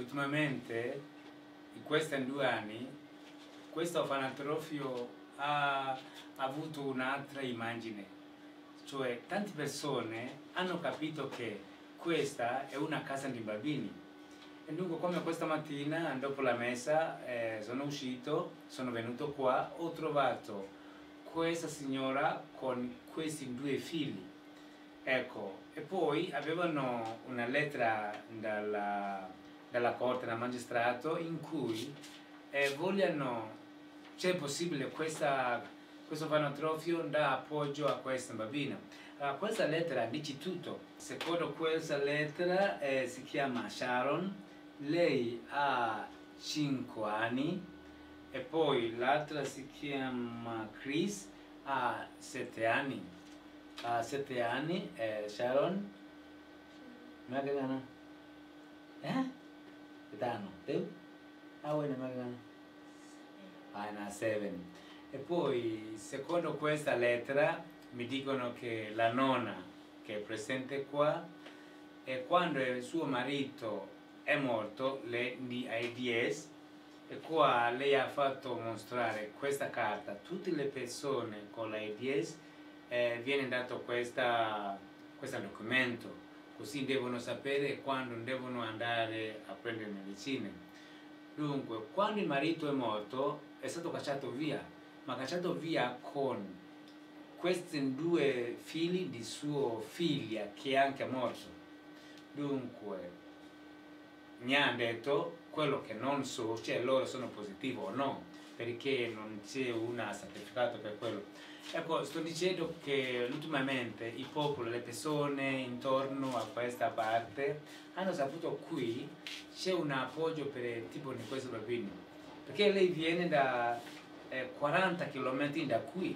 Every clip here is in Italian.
ultimamente, in questi 2 anni, questo orfanotrofio ha avuto un'altra immagine, cioè tante persone hanno capito che questa è una casa di bambini. E dunque, come questa mattina, dopo la messa, sono uscito, sono venuto qua, ho trovato questa signora con questi 2 figli. Ecco, e poi avevano una lettera dalla corte, dal magistrato, in cui vogliono, c'è possibile questo orfanotrofio dà appoggio a questa bambina. Allora, questa lettera dice tutto. Secondo questa lettera si chiama Sharon, lei ha 5 anni, e poi l'altra si chiama Chris, ha 7 anni. Ha 7 anni, Sharon. Magagana? Betano, tu? Bueno, magagana. Na 7. E poi, secondo questa lettera, mi dicono che la nonna che è presente qua, e quando il suo marito è morto, lei di AIDS, e qua lei ha fatto mostrare questa carta a tutte le persone con l'AIDS. Viene dato questo documento, così devono sapere quando devono andare a prendere medicine. Dunque, quando il marito è morto, è stato cacciato via, ma cacciato via con questi 2 figli di sua figlia che è anche morto. Dunque, mi hanno detto quello che non so, cioè loro sono positivi o no, perché non c'è un certificato per quello. Ecco, sto dicendo che ultimamente i popoli, le persone intorno a questa parte hanno saputo qui c'è un appoggio per il tipo di questo bambino, perché lei viene da 40 km da qui,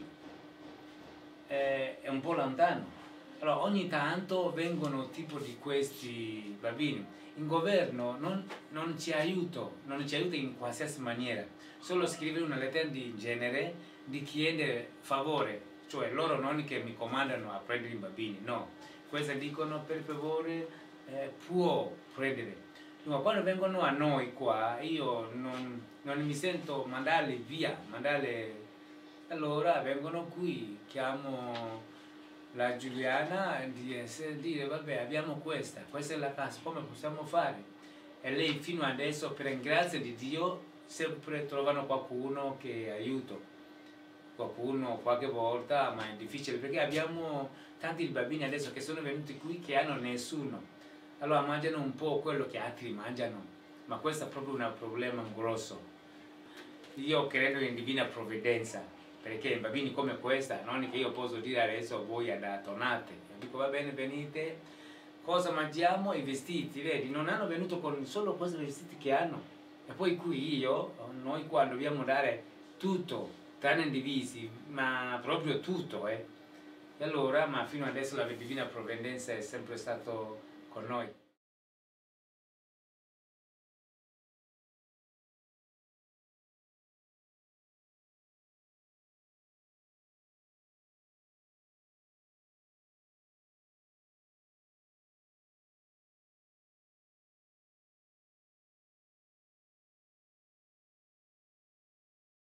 è un po' lontano. Allora, ogni tanto vengono tipo di questi bambini. Il governo non ci aiuta in qualsiasi maniera, solo scrivere una lettera di genere di chiedere favore, cioè loro non che mi comandano a prendere i bambini, no, questi dicono per favore può prendere. Dunque, quando vengono a noi qua, io non mi sento mandarli via, allora vengono qui, chiamo la Giuliana e dire vabbè, abbiamo questa è la casa, come possiamo fare? E lei fino adesso, per grazia di Dio, sempre trovano qualcuno che aiuta, qualcuno qualche volta, ma è difficile perché abbiamo tanti bambini adesso che sono venuti qui che hanno nessuno, allora mangiano un po' quello che altri mangiano, ma questo è proprio un problema grosso. Io credo in divina provvidenza, perché bambini come questa non è che io posso dire adesso voi tornate, io dico va bene, venite, cosa mangiamo? I vestiti, vedi, non hanno venuto con solo questi vestiti che hanno, e poi qui noi qua dobbiamo dare tutto, tranne divisi, ma proprio tutto, e allora, ma fino adesso la divina provvidenza è sempre stato con noi.